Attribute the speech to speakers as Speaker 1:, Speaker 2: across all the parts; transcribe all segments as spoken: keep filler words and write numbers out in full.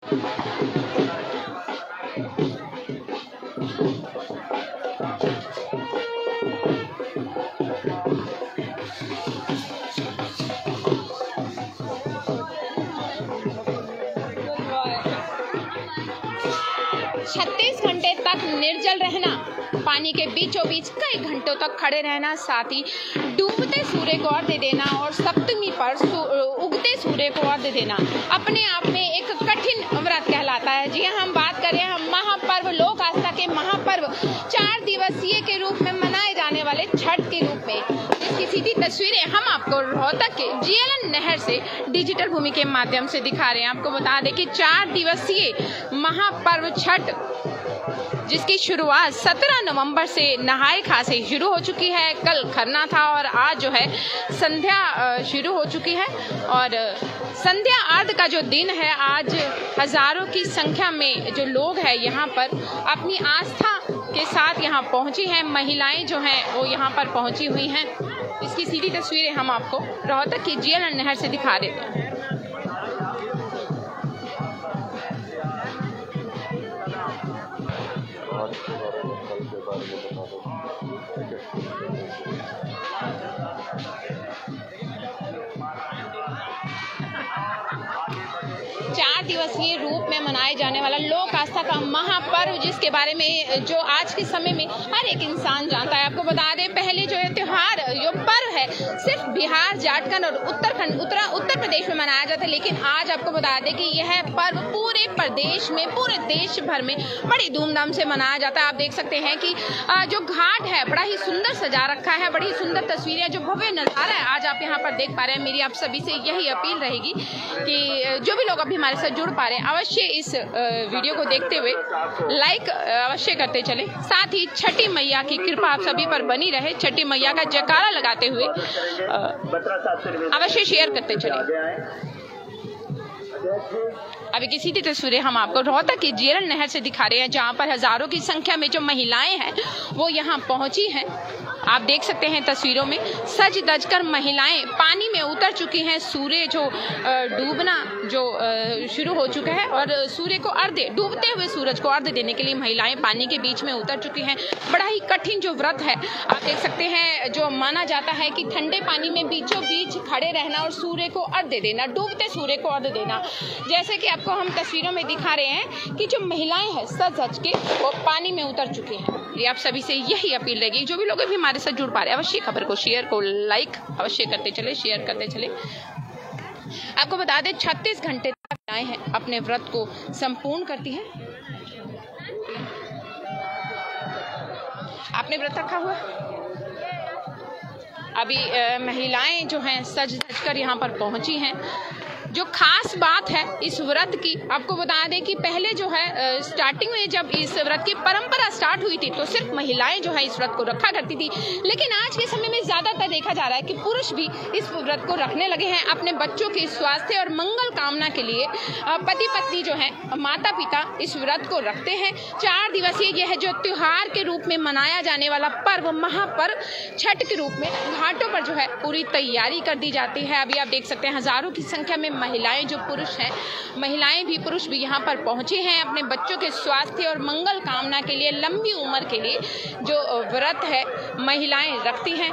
Speaker 1: छत्तीस घंटे तक निर्जल रहना, पानी के बीचों बीच कई घंटों तक खड़े रहना, साथ ही डूबते सूर्य को अर्घ्य देना और सप्तमी पर उगते सूर्य को अर्घ्य देना अपने आप में एक कठिन व्रत कहलाता है। जी हाँ, हम बात करें हम महापर्व, लोक आस्था के महापर्व चार दिवसीय के रूप में मनाए जाने वाले छठ के रूप में, इसकी सीधी तस्वीरें हम आपको रोहतक के जीएलएन नहर से डिजिटल भूमि के माध्यम से दिखा रहे हैं। आपको बता दें कि चार दिवसीय महापर्व छठ, जिसकी शुरुआत सत्रह नवंबर से नहाय खासे शुरू हो चुकी है। कल खरना था और आज जो है संध्या शुरू हो चुकी है और संध्या आदि का जो दिन है, आज हजारों की संख्या में जो लोग हैं यहाँ पर अपनी आस्था के साथ यहाँ पहुँची हैं। महिलाएं जो हैं वो यहाँ पर पहुँची हुई हैं। इसकी सीधी तस्वीरें हम आपको रोहतक की जीएलएन नहर से दिखा देते हैं। चार दिवसीय रूप में मनाए जाने वाला लोक आस्था का महापर्व, जिसके बारे में जो आज के समय में हर एक इंसान जानता है। आपको बता दें, पहले जो त्योहार जो पर्व है सिर्फ बिहार, झारखंड और उत्तराखंड उत्तर उत्तर प्रदेश में मनाया जाता है, लेकिन आज आपको बता दें कि यह पर्व पूरे प्रदेश में, पूरे देश भर में बड़ी धूमधाम से मनाया जाता है। आप देख सकते हैं कि जो घाट है बड़ा ही सुंदर सजा रखा है, बड़ी सुंदर तस्वीरें, जो भव्य नजारा है आज आप यहाँ पर देख पा रहे हैं। मेरी आप सभी से यही अपील रहेगी कि जो भी लोग अभी हमारे साथ जुड़ पा रहे हैं, अवश्य इस वीडियो को देखते हुए लाइक अवश्य करते चले। साथ ही छठी मैया की कृपा आप सभी पर बनी रहे, छठी मैया का जयकारा लगाते हुए अवश्य शेयर करते चले। अभी की सीधी तस्वीरें हम आपको रोहतक की जीएलएन नहर से दिखा रहे हैं, जहां पर हजारों की संख्या में जो महिलाएं हैं वो यहां पहुंची हैं। आप देख सकते हैं तस्वीरों में सज धज कर महिलाएं पानी में उतर चुकी हैं। सूर्य जो डूबना जो शुरू हो चुका है और सूर्य को अर्घ्य, डूबते हुए सूरज को अर्घ्य देने के लिए महिलाएं पानी के बीच में उतर चुकी हैं। बड़ा ही कठिन जो व्रत है, आप देख सकते हैं, जो माना जाता है कि ठंडे पानी में बीचों बीच खड़े रहना और सूर्य को अर्घ्य देना, डूबते सूर्य को अर्घ्य देना। जैसे कि आपको हम तस्वीरों में दिखा रहे हैं कि जो महिलाएं हैं सज धज के वो पानी में उतर चुकी हैं। ये आप सभी से यही अपील रहेगी, जो भी लोग भी हमारे साथ जुड़ पा रहे हैं, अवश्य खबर को शेयर को लाइक अवश्य करते चले, शेयर करते चले। आपको बता दें, छत्तीस घंटे तक आए हैं अपने व्रत को संपूर्ण करती हैं। आपने व्रत रखा हुआ? अभी आ, महिलाएं जो हैं सज धज कर यहाँ पर पहुंची हैं। जो खास बात है इस व्रत की, आपको बता दें कि पहले जो है स्टार्टिंग में जब इस व्रत की परंपरा स्टार्ट हुई थी तो सिर्फ महिलाएं जो है इस व्रत को रखा करती थी, लेकिन आज के समय में ज्यादातर देखा जा रहा है कि पुरुष भी इस व्रत को रखने लगे हैं। अपने बच्चों के स्वास्थ्य और मंगल कामना के लिए पति पत्नी जो है, माता पिता इस व्रत को रखते हैं। चार दिवसीय यह जो त्योहार के रूप में मनाया जाने वाला पर्व, महापर्व छठ के रूप में घाटों पर जो है पूरी तैयारी कर दी जाती है। अभी आप देख सकते हैं हजारों की संख्या में महिलाएं, जो पुरुष हैं, महिलाएं भी पुरुष भी यहाँ पर पहुंचे हैं अपने बच्चों के स्वास्थ्य और मंगल कामना के लिए। लंबी उम्र के लिए जो व्रत है महिलाएं रखती हैं।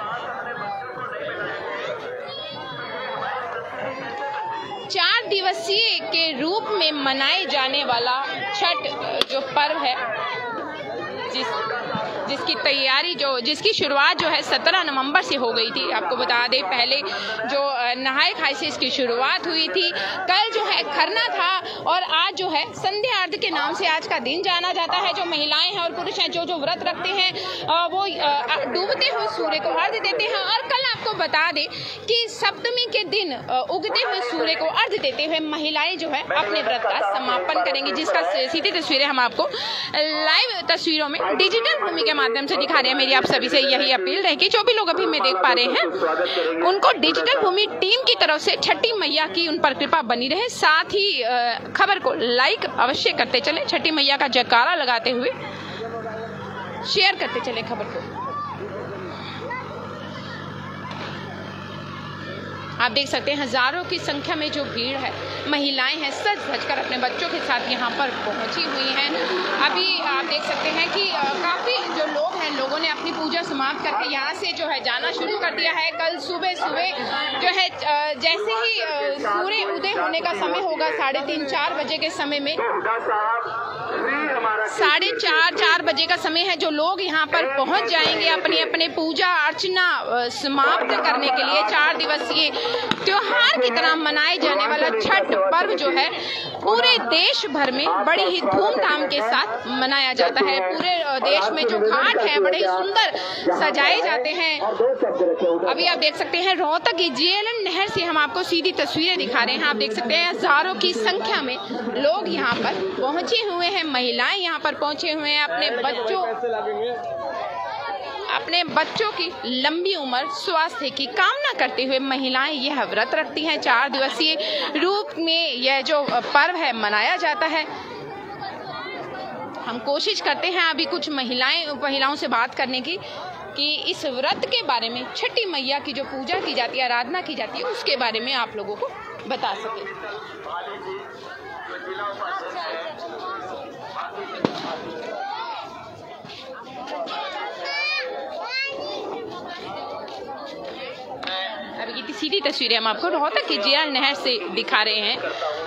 Speaker 1: चार दिवसीय के रूप में मनाए जाने वाला छठ जो पर्व है, जिस जिसकी तैयारी जो जिसकी शुरुआत जो है सत्रह नवंबर से हो गई थी। आपको बता दें, पहले जो नहाय खाई से इसकी शुरुआत हुई थी। कल जो है खरना था और आज जो है संध्या आरती के नाम से आज का दिन जाना जाता है। जो महिलाएं हैं और पुरुष हैं जो जो व्रत रखते हैं वो डूबते हुए सूर्य को अर्घ्य देते हैं। और कल आपको बता दें कि सप्तमी के दिन उगते हुए सूर्य को अर्घ्य देते हुए महिलाएं जो है अपने व्रत का समापन करेंगी, जिसका सीधी तस्वीरें हम आपको लाइव तस्वीरों में डिजिटल भूमि के माध्यम से दिखा रहे हैं। मेरी आप सभी से यही अपील रहेगी, जो भी लोग अभी मैं देख पा रहे हैं उनको डिजिटल भूमि टीम की तरफ से छठी मैया की उन पर कृपा बनी रहे। साथ ही खबर को लाइक अवश्य करते चले, छठी मैया का जयकारा लगाते हुए शेयर करते चले खबर को। आप देख सकते हैं हजारों की संख्या में जो भीड़ है, महिलाएं हैं सज धज कर अपने बच्चों के साथ यहाँ पर पहुँची हुई हैं। अभी आप देख सकते हैं कि काफ़ी जो लोग हैं, लोगों ने अपनी पूजा समाप्त करके यहाँ से जो है जाना शुरू कर दिया है। कल सुबह सुबह जो है जैसे ही सूर्य उदय होने का समय होगा, साढ़े तीन चार बजे के समय में, साढ़े चार चार बजे का समय है, जो लोग यहाँ पर पहुँच जाएंगे अपनी अपने पूजा अर्चना समाप्त करने के लिए। चार दिवसीय त्योहार की तरह मनाए जाने वाला छठ पर्व जो है पूरे देश भर में बड़ी ही धूमधाम के साथ मनाया जाता है। पूरे देश में जो घाट है बड़े ही सुंदर सजाए जाते हैं। अभी आप देख सकते हैं रोहतक की जेएलएन नहर से हम आपको सीधी तस्वीरें दिखा रहे हैं। आप देख सकते हैं हजारों की संख्या में लोग यहाँ पर पहुंचे हुए हैं, महिलाएं यहाँ पर पहुंचे हुए हैं। अपने बच्चों अपने बच्चों की लंबी उम्र स्वास्थ्य की कामना करते हुए महिलाएं यह व्रत रखती हैं। चार दिवसीय रूप में यह जो पर्व है मनाया जाता है। हम कोशिश करते हैं अभी कुछ महिलाएं महिलाओं से बात करने की कि इस व्रत के बारे में, छठी मैया की जो पूजा की जाती है, आराधना की जाती है, उसके बारे में आप लोगों को बता सके। अभी की सीधी तस्वीरें हम आपको रोहतक की जेएलएन नहर से दिखा रहे हैं।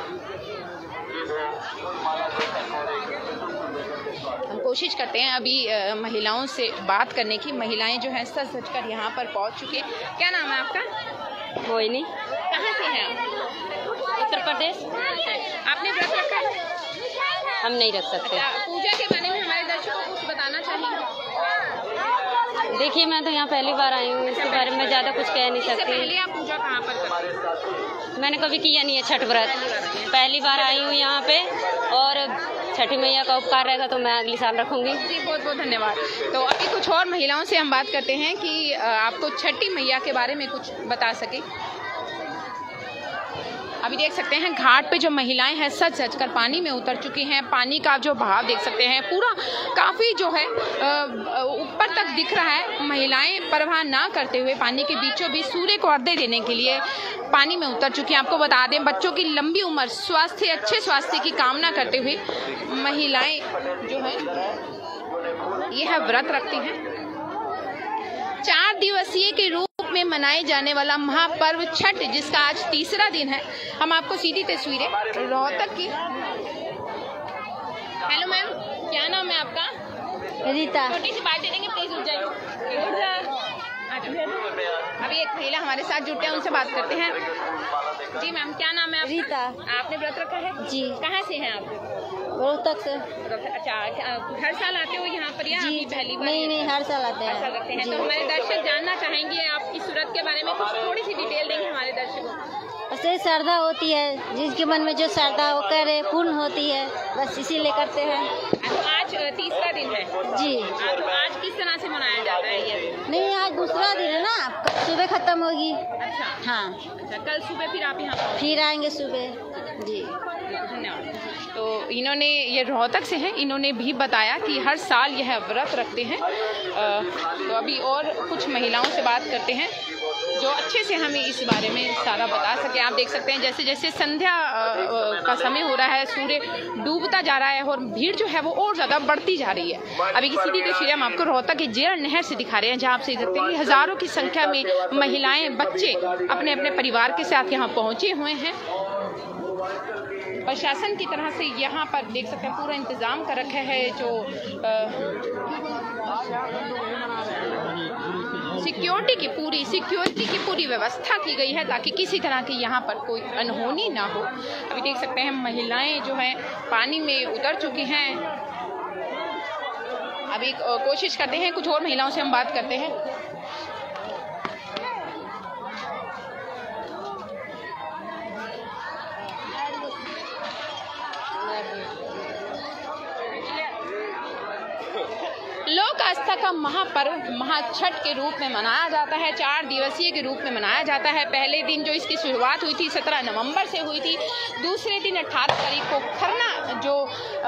Speaker 1: हम कोशिश करते हैं अभी आ, महिलाओं से बात करने की। महिलाएं जो हैं सज सज कर यहाँ पर पहुँच चुकी हैं। क्या नाम है आपका?
Speaker 2: मोहिनी।
Speaker 1: कहाँ से हैं आप?
Speaker 2: उत्तर प्रदेश।
Speaker 1: आपने व्रत रखा है?
Speaker 2: हम नहीं रख सकते।
Speaker 1: अच्छा, पूजा के बारे में हमारे दर्शकों को कुछ बताना चाहिए।
Speaker 2: देखिए, मैं तो यहाँ पहली बार आई हूँ, इसके बारे में ज़्यादा कुछ कह नहीं सकती।
Speaker 1: पहले आप पूजा कहाँ पर करते हैं?
Speaker 2: मैंने कभी किया नहीं है छठ व्रत, पहली बार आई हूँ यहाँ पे, और छठी मैया का उपकार रहेगा तो मैं अगले साल रखूँगी।
Speaker 1: जी, बहुत बहुत धन्यवाद। तो अभी कुछ और महिलाओं से हम बात करते हैं कि आपको छठी मैया के बारे में कुछ बता सके। अभी देख सकते हैं घाट पे जो महिलाएं हैं सज सज कर पानी में उतर चुकी हैं। पानी का जो बहाव देख सकते हैं पूरा काफ़ी जो है ऊपर तक दिख रहा है। महिलाएं परवाह ना करते हुए पानी के बीचों बीच सूर्य को अर्घ्य देने के लिए पानी में उतर चुकी हैं। आपको बता दें, बच्चों की लंबी उम्र, स्वास्थ्य, अच्छे स्वास्थ्य की कामना करते हुए महिलाएं जो है यह व्रत रखती हैं। चार दिवसीय के रूप में मनाए जाने वाला महापर्व छठ, जिसका आज तीसरा दिन है। हम आपको सीधी तस्वीरें रोहतक की। हेलो मैम, क्या नाम है आपका?
Speaker 2: रीता।
Speaker 1: छोटी सी बात दे देंगे प्लीज, उठ जाइए। अभी एक महिला हमारे साथ जुटे हैं, उनसे बात करते हैं। जी मैम, क्या नाम है आपका?
Speaker 2: रीता।
Speaker 1: आपने व्रत रखा है?
Speaker 2: जी।
Speaker 1: कहाँ से हैं आप?
Speaker 2: रोहतक से।
Speaker 1: अच्छा, हर साल आते हो यहाँ पर या
Speaker 2: जी,
Speaker 1: अभी पहली बार?
Speaker 2: नहीं नहीं, हर साल आते हैं।
Speaker 1: हर साल आते हैं। तो हमारे दर्शक जानना चाहेंगे आप इस व्रत के बारे में कुछ थोड़ी सी डिटेल देंगे हमारे दर्शकों?
Speaker 2: उससे श्रद्धा होती है, जिसके मन में जो श्रद्धा वो करे पूर्ण होती है, बस इसीलिए करते हैं।
Speaker 1: तो आज तीसरा दिन है
Speaker 2: जी।
Speaker 1: तो आज किस तरह से मनाया जाता है ये?
Speaker 2: नहीं, आज दूसरा दिन है ना, कल सुबह खत्म होगी।
Speaker 1: अच्छा
Speaker 2: हाँ।
Speaker 1: अच्छा, कल सुबह फिर आप यहाँ
Speaker 2: फिर आएंगे सुबह। जी,
Speaker 1: धन्यवाद। तो इन्होंने, ये रोहतक से हैं, इन्होंने भी बताया कि हर साल यह व्रत रखते हैं। तो अभी और कुछ महिलाओं से बात करते हैं जो अच्छे से हमें इस बारे में सारा बता सके। आप देख सकते हैं जैसे जैसे संध्या का समय हो रहा है, सूर्य डूबता जा रहा है और भीड़ जो है वो और ज़्यादा बढ़ती जा रही है। अभी की सीधी तस्वीरें हम आपको रोहतक के जेएलएन नहर से दिखा रहे हैं, जहाँ आप देख सकते हैं कि हज़ारों की संख्या में महिलाएं, बच्चे अपने अपने परिवार के साथ यहाँ पहुँचे हुए हैं। प्रशासन की तरह से यहाँ पर देख सकते हैं पूरा इंतज़ाम कर रखा है। जो सिक्योरिटी की पूरी सिक्योरिटी की पूरी व्यवस्था की गई है ताकि किसी तरह की यहाँ पर कोई अनहोनी ना हो। अभी देख सकते हैं महिलाएं जो हैं पानी में उतर चुकी हैं। अभी कोशिश करते हैं कुछ और महिलाओं से हम बात करते हैं। लोक आस्था का महापर्व महाछठ के रूप में मनाया जाता है, चार दिवसीय के रूप में मनाया जाता है। पहले दिन जो इसकी शुरुआत हुई थी सत्रह नवंबर से हुई थी। दूसरे दिन अठारह तारीख को खरना जो आ,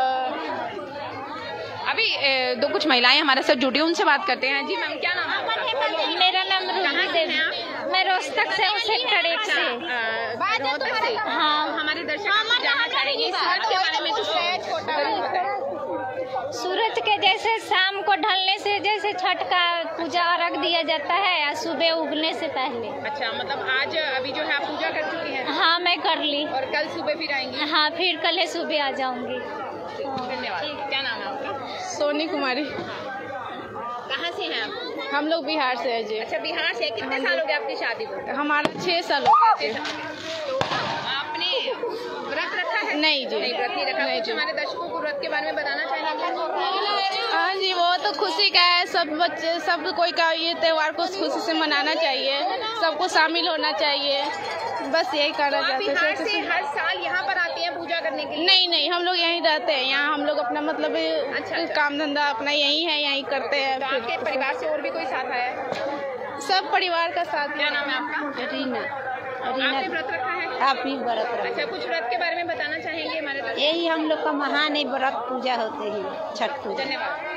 Speaker 1: अभी ए, दो कुछ महिलाएं हमारे साथ जुड़ी, उनसे बात करते हैं। जी मैम, क्या नाम है?
Speaker 2: मेरा नाम
Speaker 1: कहाँ से हैं आप?
Speaker 2: मैं
Speaker 3: रोहतक से उसे ट्रेक से
Speaker 1: रोहतक से।
Speaker 3: हाँ,
Speaker 1: हमारे दर्शक जानना चाहेंगे इस व्रत के बारे में कुछ बताएं।
Speaker 3: सूरज के जैसे शाम को ढलने से जैसे छठ का पूजा अर्घ दिया जाता है या सुबह उगने से पहले।
Speaker 1: अच्छा, मतलब आज अभी जो है आप पूजा कर चुकी हैं?
Speaker 3: हाँ, मैं कर ली।
Speaker 1: और कल सुबह फिर आएंगी?
Speaker 3: हाँ, फिर कल सुबह आ जाऊंगी।
Speaker 1: धन्यवाद। क्या नाम है आपका?
Speaker 4: सोनी कुमारी।
Speaker 1: कहाँ से हैं आप?
Speaker 4: हम लोग बिहार से है जी।
Speaker 1: अच्छा, बिहार से। कितने साल हो गए आपकी शादी को?
Speaker 4: हमारा छः साल हो गए।
Speaker 1: तो आपने व्रत रखा है?
Speaker 4: नहीं जी,
Speaker 1: नहीं, व्रत नहीं रखा।
Speaker 4: नहीं
Speaker 1: कुछ
Speaker 4: जी।
Speaker 1: हमारे दर्शकों को व्रत के बारे में बताना चाहेंगे?
Speaker 4: हाँ जी, वो तो खुशी का है। सब बच्चे सब कोई का ये त्यौहार को खुशी से मनाना चाहिए, सबको शामिल होना चाहिए, बस यही कहना
Speaker 1: आप
Speaker 4: चाहते
Speaker 1: बिहार से
Speaker 4: हैं।
Speaker 1: हर साल यहाँ पर आते हैं पूजा करने के लिए?
Speaker 4: नहीं नहीं, हम लोग यहीं रहते हैं। यहाँ हम लोग अपना मतलब
Speaker 1: अच्छा, अच्छा।
Speaker 4: काम धंधा अपना यहीं है, यहीं करते हैं।
Speaker 1: तो आपके परिवार से और भी कोई साथ आया?
Speaker 4: सब परिवार का साथ।
Speaker 1: क्या नाम है आपका?
Speaker 3: रीना।
Speaker 1: आपने व्रत रखा है?
Speaker 3: आप भी व्रत रखो।
Speaker 1: अच्छा, कुछ व्रत के बारे में बताना चाहेंगे हमारे दर्शक?
Speaker 3: यही हम लोग का महान व्रत पूजा होते हैं, छठ पूजा।
Speaker 1: धन्यवाद।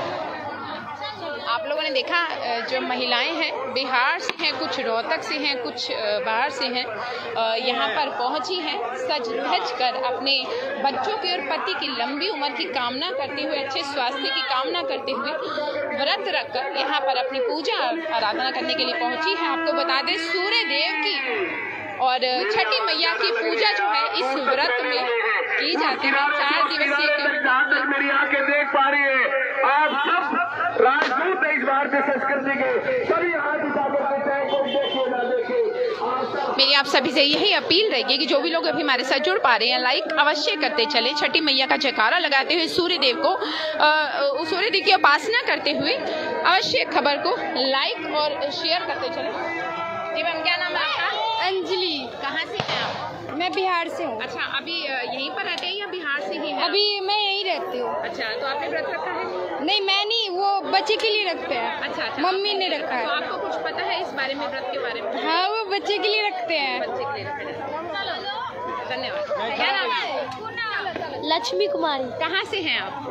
Speaker 1: आप लोगों ने देखा जो महिलाएं हैं बिहार से हैं, कुछ रोहतक से हैं, कुछ बाहर से हैं, यहाँ पर पहुंची हैं सज धज कर अपने बच्चों की और पति की लंबी उम्र की कामना करते हुए, अच्छे स्वास्थ्य की कामना करते हुए व्रत रखकर यहाँ पर अपनी पूजा आराधना करने के लिए पहुंची है। आपको बता दें, सूर्य देव की और छठी मैया की पूजा जो है इस व्रत में की जाती है। चार दिवसीय
Speaker 5: मेरी आंखें देख पा रही है। आप सब राजदूत इस भारतीय संस्कृति के सभी हाथ उठाकर कहते हैं कोई देखे ना देखे।
Speaker 1: मेरी आप सभी से यही अपील रहेगी कि जो भी लोग अभी हमारे साथ जुड़ पा रहे हैं, लाइक अवश्य करते चले। छठी मैया का जयकारा लगाते हुए सूर्य देव को सूर्य देव की उपासना करते हुए अवश्य खबर को लाइक और शेयर करते चले। जी मैम, क्या नाम है आपका?
Speaker 4: अंजलि।
Speaker 1: कहाँ से हैं आप?
Speaker 4: मैं बिहार से हूँ।
Speaker 1: अच्छा, अभी यहीं पर रहते हैं या बिहार से ही हैं?
Speaker 4: अभी मैं यहीं रहती हूँ।
Speaker 1: अच्छा, तो आपने व्रत रखा है?
Speaker 4: नहीं, मैं नहीं, वो बच्चे के लिए रखते हैं।
Speaker 1: अच्छा अच्छा,
Speaker 4: मम्मी ने रखा है।
Speaker 1: तो आपको कुछ पता है इस बारे में, व्रत के बारे में?
Speaker 4: हाँ, वो बच्चे के लिए रखते हैं।
Speaker 1: बच्चे के लिए रखा है। धन्यवाद। क्या नाम है?
Speaker 3: लक्ष्मी कुमारी।
Speaker 1: कहाँ से हैं आप?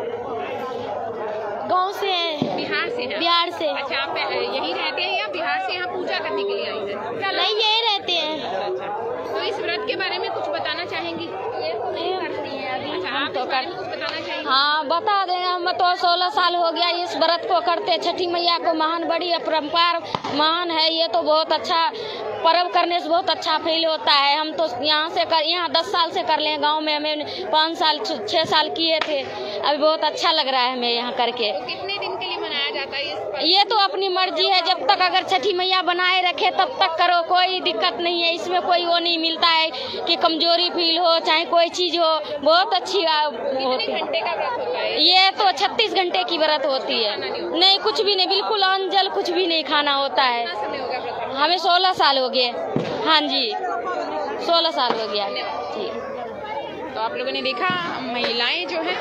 Speaker 3: गांव से हैं।
Speaker 1: बिहार से हैं?
Speaker 3: बिहार से।
Speaker 1: अच्छा, आप यहीं रहते हैं या बिहार से यहाँ पूजा करने के लिए आई हैं?
Speaker 3: नहीं, यही रहते हैं।
Speaker 1: अच्छा अच्छा, तो इस व्रत के बारे में कुछ बताना चाहेंगी?
Speaker 3: ये तो नहीं करती है अभी।
Speaker 1: अच्छा, आप इस बारे में कुछ बताना चाहेंगी?
Speaker 3: हाँ, बता दें। हम तो सोलह साल हो गया इस व्रत को करते। छठी मैया को महान बड़ी परम्परा महान है। ये तो बहुत अच्छा पर्व करने से बहुत अच्छा फील होता है। हम तो यहाँ से कर यहाँ दस साल से कर लें। गांव में हमें पाँच साल छः साल किए थे। अभी बहुत अच्छा लग रहा है हमें यहाँ करके।
Speaker 1: तो कितने दिन के लिए मनाया जाता है इस पर्व?
Speaker 3: ये तो अपनी मर्जी है। जब तक अगर छठी मैया बनाए रखे तब तक करो, कोई दिक्कत नहीं है। इसमें कोई वो नहीं मिलता है कि कमजोरी फील हो चाहे कोई चीज हो। बहुत अच्छी होती है।
Speaker 1: घंटे का व्रत होता है
Speaker 3: ये तो छत्तीस घंटे की व्रत होती है। नहीं, कुछ भी नहीं, बिल्कुल अन्न जल कुछ भी नहीं खाना होता है।
Speaker 1: कितना समय हो गया व्रत?
Speaker 3: हमें सोलह साल हो गए। हाँ जी, सोलह साल हो गया जी।
Speaker 1: तो आप लोगों ने देखा, महिलाएं जो है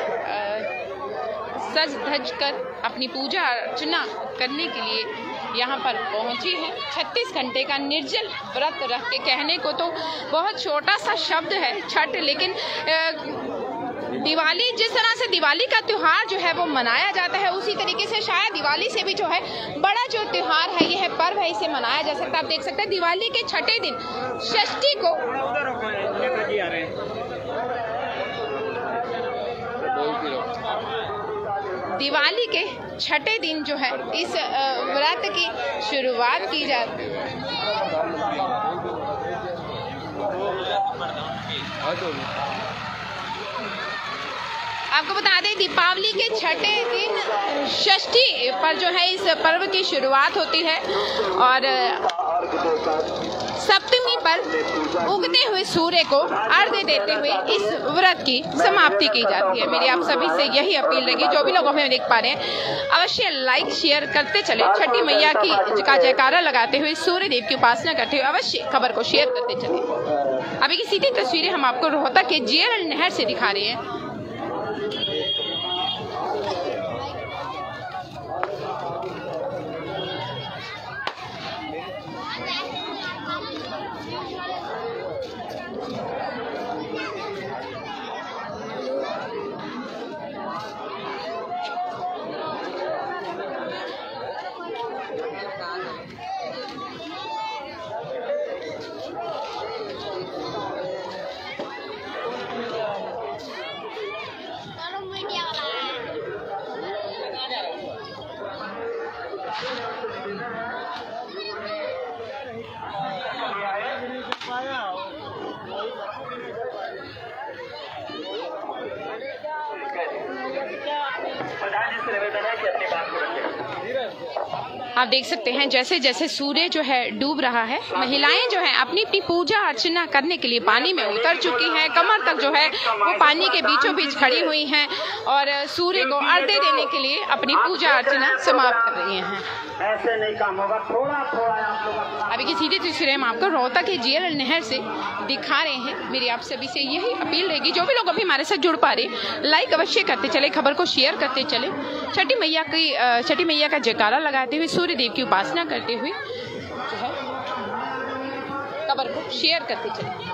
Speaker 1: सज धज कर अपनी पूजा अर्चना करने के लिए यहाँ पर पहुँची है। छत्तीस घंटे का निर्जल व्रत रख के, कहने को तो बहुत छोटा सा शब्द है छठ, लेकिन दिवाली, जिस तरह से दिवाली का त्यौहार जो है वो मनाया जाता है, उसी तरीके से शायद दिवाली से भी जो है बड़ा जो त्यौहार है, यह पर्व है, इसे मनाया जा सकता है। आप देख सकते हैं दिवाली के छठे दिन षष्ठी को दिवाली के छठे दिन जो है इस व्रत की शुरुआत की जाती है। आपको बता दें, दीपावली के छठे दिन षष्ठी पर जो है इस पर्व की शुरुआत होती है और सप्तमी पर उगते हुए सूर्य को अर्घ्य देते हुए इस व्रत की समाप्ति की जाती है। मेरी आप सभी से यही अपील रहेगी, जो भी लोग हमें देख पा रहे हैं अवश्य लाइक शेयर करते चले। छठी मैया की का जयकारा लगाते हुए, सूर्य देव की उपासना करते हुए अवश्य खबर को शेयर करते चले। अभी की सीधी तस्वीरें हम आपको रोहतक के जेएल नहर से दिखा रहे हैं।
Speaker 5: आपसे निवेदन है कि अपनी बात को रखें।
Speaker 1: आप देख सकते हैं जैसे जैसे सूर्य जो है डूब रहा है, महिलाएं जो है अपनी अपनी पूजा अर्चना करने के लिए पानी में उतर चुकी हैं। कमर तक जो है वो पानी के बीचों बीच खड़ी हुई हैं और सूर्य को अर्घ्य देने के लिए अपनी पूजा अर्चना समाप्त कर रही हैं।
Speaker 5: ऐसे नहीं काम होगा, थोड़ा थोड़ा आप लोग अपना।
Speaker 1: अभी की सीधी तस्वीरें हम आपको रोहतक के जीएल नहर से दिखा रहे हैं। मेरी आप सभी से यही अपील रहेगी, जो भी लोग अभी हमारे साथ जुड़ पा रहे, लाइक अवश्य करते चले, खबर को शेयर करते चले, छठी मैया की छठी मैया का जयकारा लगाते हुए, सूर्य देव की उपासना करते हुए जो है खबर को शेयर करते चले।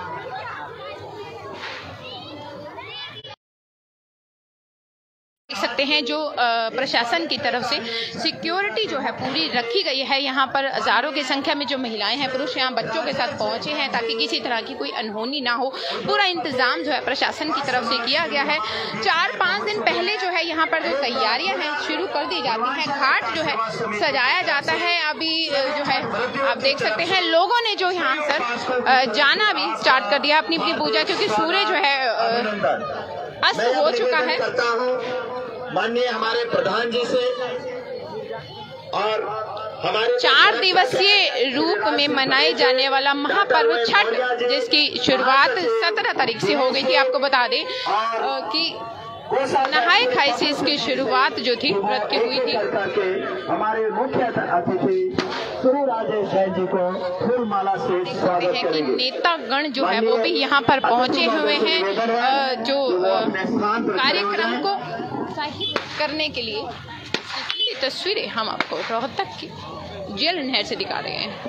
Speaker 1: देख सकते हैं जो प्रशासन की तरफ से सिक्योरिटी जो है पूरी रखी गई है। यहाँ पर हजारों की संख्या में जो महिलाएं हैं, पुरुष यहाँ बच्चों के साथ पहुंचे हैं ताकि किसी तरह की कोई अनहोनी ना हो। पूरा इंतजाम जो है प्रशासन की तरफ से किया गया है। चार पाँच दिन पहले जो है यहाँ पर जो तैयारियां हैं शुरू कर दी जाती हैं। घाट जो है सजाया जाता है। अभी जो है आप देख सकते हैं लोगों ने जो यहाँ सर जाना भी स्टार्ट कर दिया अपनी अपनी पूजा, क्योंकि सूर्य जो है अस्त हो चुका है।
Speaker 5: माननीय हमारे प्रधान जी से और हमारे
Speaker 1: चार दिवसीय रूप में मनाए जाने वाला महापर्व छठ, जिसकी शुरुआत सत्रह तारीख से हो गई थी। आपको बता दें कि नहाए खाए से इसकी शुरुआत जो थी व्रत की हुई थी।
Speaker 5: हमारे मुख्य अतिथि श्री राजेश जैन जी को फूल माला से स्वागत
Speaker 1: है कि नेतागण जो है वो भी यहाँ पर पहुंचे हुए हैं जो कार्यक्रम को उत्साहित करने के लिए। ये तस्वीरें हम आपको रोहतक की जेल नहर से दिखा रहे हैं।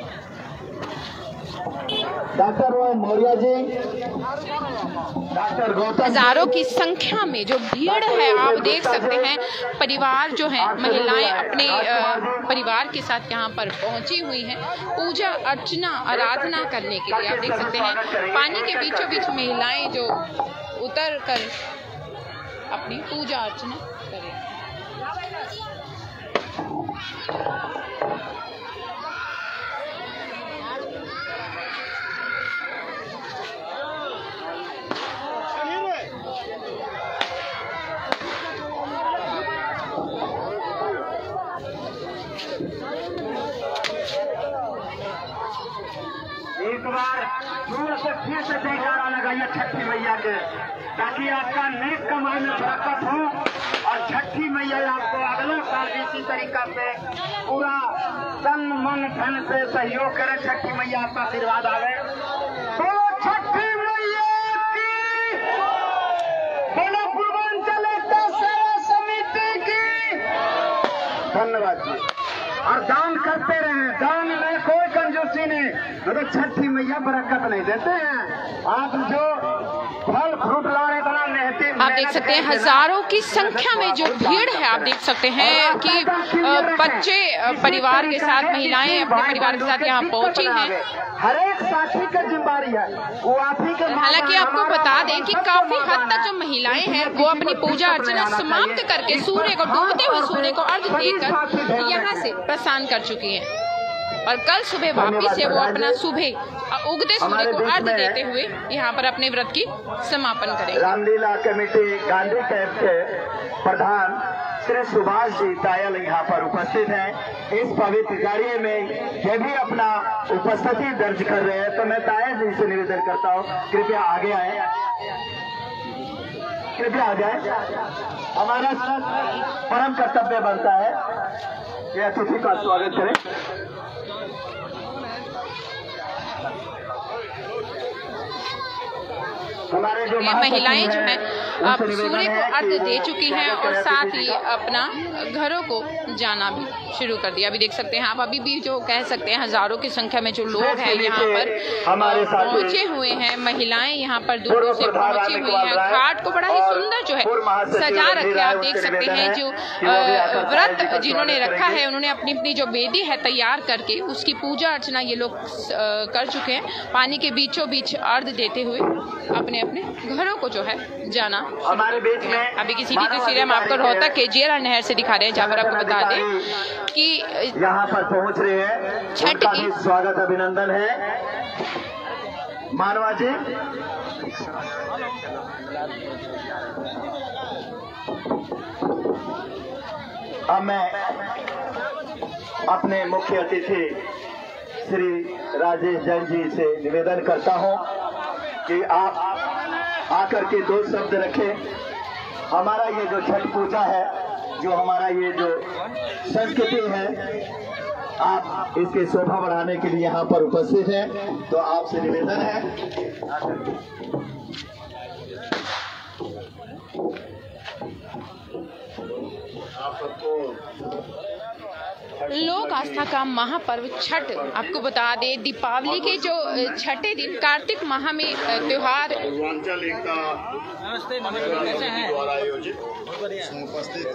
Speaker 5: डॉक्टर मौर्य जी, डॉक्टर गौतम,
Speaker 1: हजारों की संख्या में जो भीड़ है आप देख सकते हैं। परिवार जो है, महिलाएं अपने परिवार के साथ यहाँ पर पहुंची हुई हैं पूजा अर्चना आराधना करने के लिए। आप देख सकते हैं पानी के बीचों बीच महिलाएं जो उतर कर अपनी पूजा अर्चना करें।
Speaker 5: एक बार जोर से फिर से जयकारा लगाइए छठी मैया के, ताकि आपका नेक कमाई में बरकत हो और छठी मैया आपको अगले साल इसी तरीका से पूरा तन मन धन से सहयोग करे। छठी मैया आपका आशीर्वाद आवे। बोलो छठी मैया की, बोलो पूर्वांचल एकता सेवा समिति की। धन्यवाद जी। और दान करते रहे, दान में कोई कंजूसी नहीं, मतलब छठी मैया बरकत नहीं देते हैं। आप जो फल फ्रूट ला रहे इतना मेहनती,
Speaker 1: आप देख सकते हैं हजारों की संख्या में जो भीड़ है। आप देख सकते हैं कि बच्चे परिवार के साथ, महिलाएं अपने परिवार के साथ यहाँ पहुंची हैं।
Speaker 5: हर एक साथी की जिम्मेदारी है वो आप ही के।
Speaker 1: हालांकि आपको बता दें कि काफी हद तक जो महिलाएं हैं वो अपनी पूजा अर्चना समाप्त करके सूर्य को डूबते हुए सूर्य को अर्घ्य देकर यहाँ से प्रस्थान कर चुकी हैं और कल सुबह वापिस से वो अपना सुबह उगते सूर्य को अर्घ्य देते हुए यहाँ पर अपने व्रत की समापन करेंगे।
Speaker 5: रामलीला कमेटी गांधी कैंप के प्रधान श्री सुभाष जी तायल यहाँ पर उपस्थित हैं। इस पवित्र कार्य में ये भी अपना उपस्थिति दर्ज कर रहे हैं, तो मैं तायल जी से निवेदन करता हूँ कृपया आगे आए, कृपया आ जाए। हमारा परम कर्तव्य बनता है कि अतिथि का स्वागत करें।
Speaker 1: ये महिलाएं जो हैं अब सूर्य को अर्घ्य दे चुकी हैं और साथ ही अपना घरों को जाना भी शुरू कर दिया। अभी देख सकते हैं आप, अभी भी जो कह सकते हैं हजारों की संख्या में जो लोग हैं यहाँ पर पहुंचे हुए हैं। महिलाएं यहाँ पर दूर दूर से पहुंची हुई हैं। घाट को बड़ा ही सुंदर जो है सजा रखे। आप देख सकते हैं जो व्रत जिन्होंने रखा है उन्होंने अपनी अपनी जो वेदी है तैयार करके उसकी पूजा अर्चना ये लोग कर चुके हैं। पानी के बीचों बीच अर्घ्य देते हुए अपने अपने घरों को जो है जाना
Speaker 5: हमारे बीच में।
Speaker 1: अभी की सीधी तस्वीरें हम आपको रोहतक के जेल नहर से दिखा रहे हैं, जहाँ पर आपको बता दें कि
Speaker 5: यहाँ पर पहुँच रहे हैं।
Speaker 1: छठ की
Speaker 5: स्वागत अभिनंदन है मानवा जी।
Speaker 6: अब मैं अपने मुख्य अतिथि श्री राजेश जैन जी से निवेदन करता हूं कि आप आकर के दो शब्द रखें। हमारा ये जो छठ पूजा है, जो हमारा ये जो संस्कृति है, आप इसकी शोभा बढ़ाने के लिए यहाँ पर उपस्थित हैं, तो आपसे निवेदन है। आप सबको
Speaker 1: लोक आस्था का महापर्व छठ, आपको बता दें दीपावली के जो छठे दिन कार्तिक माह में त्योहार
Speaker 6: पूर्वांचल एकता द्वारा आयोजित उपस्थित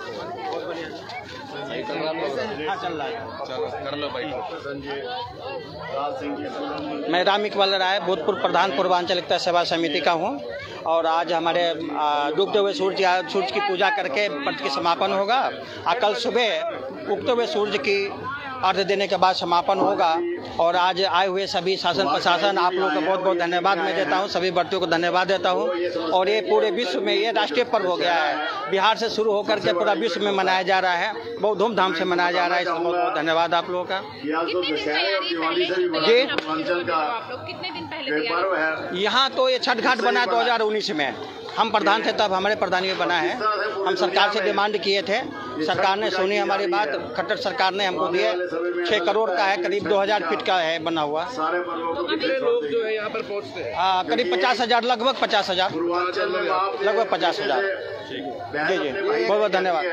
Speaker 7: मैं राम इकबाल राय भूतपूर्व प्रधान पूर्वांचल एकता सेवा समिति का हूँ और आज हमारे डूबते हुए सूर्य सूर्य की पूजा करके व्रत की समापन होगा। और कल सुबह उगते हुए सूर्य की अर्घ्य देने के बाद समापन होगा। और आज आए हुए सभी शासन प्रशासन आप लोगों को बहुत बहुत धन्यवाद मैं देता हूं, सभी व्रतियों को धन्यवाद देता हूं। और ये पूरे विश्व में ये राष्ट्रीय पर्व हो गया है, बिहार से शुरू होकर के पूरा विश्व में मनाया जा रहा है, बहुत धूमधाम से मनाया जा रहा है। इसमें बहुत बहुत धन्यवाद आप लोगों का। जी,
Speaker 1: कितने दिन पहले
Speaker 7: यहाँ तो ये छठ घाट बना दो हजार उन्नीस में, हम प्रधान थे तब हमारे प्रधानी में बना है। हम सरकार से डिमांड किए थे, सरकार ने सुनी हमारी बात, खट्टर सरकार ने हमको दिए। छह करोड़ का है, करीब दो हजार फीट का है बना हुआ।
Speaker 6: कितने लोग जो है यहाँ पर पहुँचते हैं?
Speaker 7: करीब पचास हजार, लगभग पचास हजार लगभग पचास हजार जी जी बहुत बहुत धन्यवाद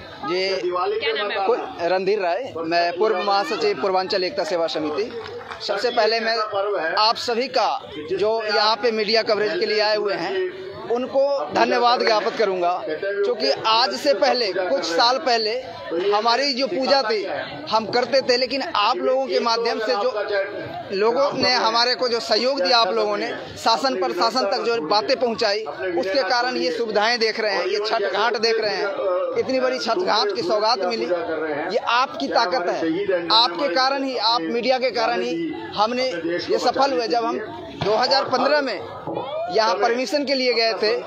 Speaker 8: जी। रणधीर राय, मैं पूर्व महासचिव पूर्वांचल एकता सेवा समिति। सबसे पहले मैं आप सभी का जो यहाँ पे मीडिया कवरेज के लिए आए हुए हैं उनको धन्यवाद ज्ञापित करूंगा, क्योंकि आज से पहले कुछ साल पहले हमारी जो पूजा थी हम करते थे, लेकिन आप लोगों के माध्यम से जो लोगों ने हमारे को जो सहयोग दिया, आप लोगों ने शासन प्रशासन तक जो बातें पहुंचाई, उसके कारण ये सुविधाएं देख रहे हैं, ये छठ घाट देख रहे हैं, इतनी बड़ी छठ घाट की सौगात मिली। ये आपकी ताकत है, आपके कारण ही, आप मीडिया के कारण ही हमने ये सफल हुए। जब हम दो हज़ार पंद्रह में यहाँ परमिशन के लिए गए थे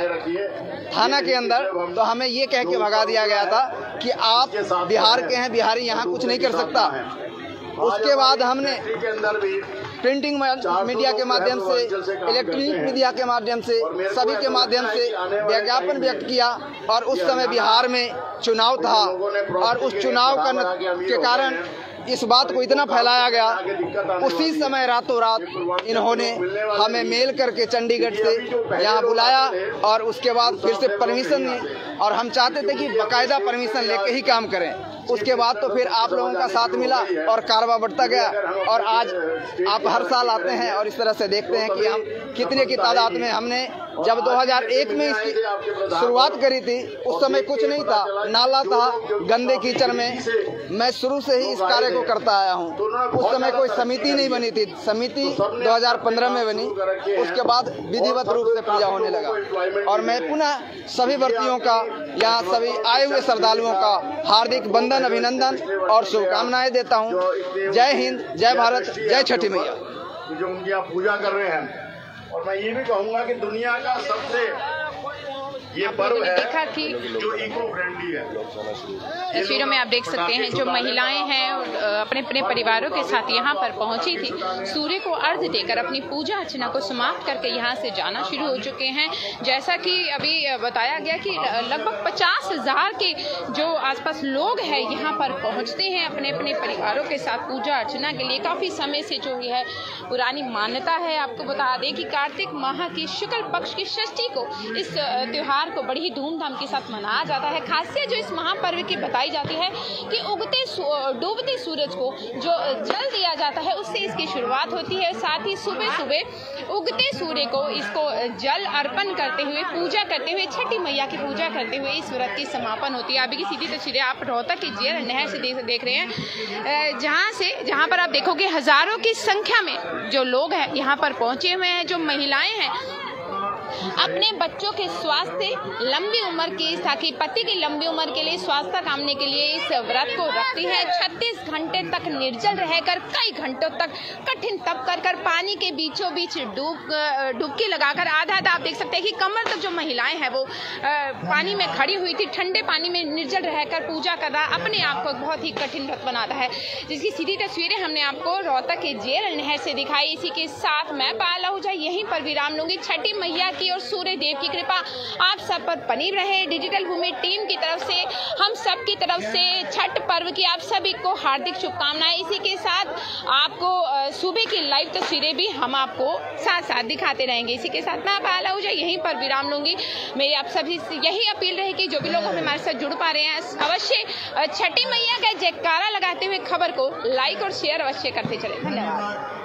Speaker 8: थाना के अंदर, तो हमें ये कह के भगा दिया गया था कि आप बिहार के हैं, बिहारी यहाँ कुछ नहीं कर सकता। उसके बाद हमने प्रिंटिंग मीडिया के माध्यम से, इलेक्ट्रॉनिक मीडिया के माध्यम से, सभी के माध्यम से विज्ञापन व्यक्त किया। और उस समय बिहार में चुनाव था और उस चुनाव के कारण इस बात को इतना फैलाया गया। उसी समय रातों रात इन्होंने हमें मेल करके चंडीगढ़ से यहाँ बुलाया और उसके बाद फिर से परमिशन दी, और हम चाहते थे कि बाकायदा परमिशन लेके ही काम करें। उसके बाद तो फिर आप लोगों का साथ मिला और कारवां बढ़ता गया, और आज आप हर साल आते हैं और इस तरह से देखते हैं कि हम कितने की तादाद में। हमने जब दो हज़ार एक में इसकी शुरुआत करी थी, उस समय कुछ नहीं था, नाला था, गंदे कीचड़ में मैं शुरू से ही इस कार्य को करता आया हूँ। उस समय कोई समिति नहीं बनी थी, समिति दो हज़ार पंद्रह में बनी, उसके बाद विधिवत रूप से पूजा होने लगा। और मैं पुनः सभी व्रतियों का, यहाँ सभी आए हुए श्रद्धालुओं का हार्दिक वंदन, अभिनंदन और शुभकामनाएं देता हूँ। जय हिंद, जय भारत, जय छठी मैया।
Speaker 6: जो उनकी आप पूजा कर रहे हैं, और मैं ये भी कहूँगा कि दुनिया का सबसे ये पर्व है
Speaker 1: देखा कि
Speaker 6: जो इको फ्रेंडली है।
Speaker 1: तस्वीरों में आप देख सकते हैं जो महिलाएं हैं अपने अपने परिवारों के साथ यहाँ पर पहुंची थी, सूर्य को अर्घ्य देकर अपनी पूजा अर्चना को समाप्त करके यहाँ से जाना शुरू हो चुके हैं। जैसा कि अभी बताया गया कि लगभग पचास हजार के जो आसपास लोग हैं यहाँ पर पहुँचते हैं अपने अपने परिवारों के साथ पूजा अर्चना के लिए। काफ़ी समय से जो है पुरानी मान्यता है, आपको बता दें कि कार्तिक माह की शुक्ल पक्ष की षष्ठी को इस त्योहार को बड़ी ही धूमधाम के साथ मनाया जाता है। खासियत जो इस महापर्व की बताई जाती है कि उगते डूबते सूरज को जो जल दिया जाता है उससे इसकी शुरुआत होती है। साथ ही सुबह सुबह उगते सूर्य को इसको जल अर्पण करते हुए, पूजा करते हुए, छठी मैया की पूजा करते हुए इस व्रत की समापन होती है। अभी की सीधी तस्वीरें आप रोहतक की जेल नहर से देख, देख रहे हैं, जहाँ से जहाँ पर आप देखोगे हजारों की संख्या में जो लोग हैं यहाँ पर पहुँचे हुए हैं। जो महिलाएं हैं अपने बच्चों के स्वास्थ्य, लंबी उम्र की, ताकि पति की लंबी उम्र के लिए, स्वास्थ्य कामने के लिए इस व्रत को रखती है। छत्तीस घंटे तक निर्जल रहकर, कई घंटों तक कठिन तप कर कर, पानी के बीचों बीच डूब डुबकी लगाकर, आधा आधा आप देख सकते हैं कि कमर तक जो महिलाएं हैं वो पानी में खड़ी हुई थी, ठंडे पानी में निर्जल रहकर पूजा करना अपने आप को बहुत ही कठिन व्रत बनाता है, जिसकी सीधी तस्वीरें हमने आपको रोहतक के जेल नहर से दिखाई। इसी के साथ मैं पायल आहूजा यहीं पर विराम लूंगी। छठी मैया की और सूर्य देव की कृपा आप सब पर बनी रहे। डिजिटल भूमि टीम की तरफ से, हम सब की तरफ से छठ पर्व की आप सभी को हार्दिक शुभकामनाएं। इसी के साथ आपको सुबह की लाइव तस्वीरें भी हम आपको साथ साथ दिखाते रहेंगे। इसी के साथ मैं पायल आहूजा यहीं पर विराम लूंगी। मेरी आप सभी से यही अपील रहेगी, जो भी लोग हमारे साथ जुड़ पा रहे हैं, अवश्य छठी मैया का जयकारा लगाते हुए खबर को लाइक और शेयर अवश्य करते चले। धन्यवाद।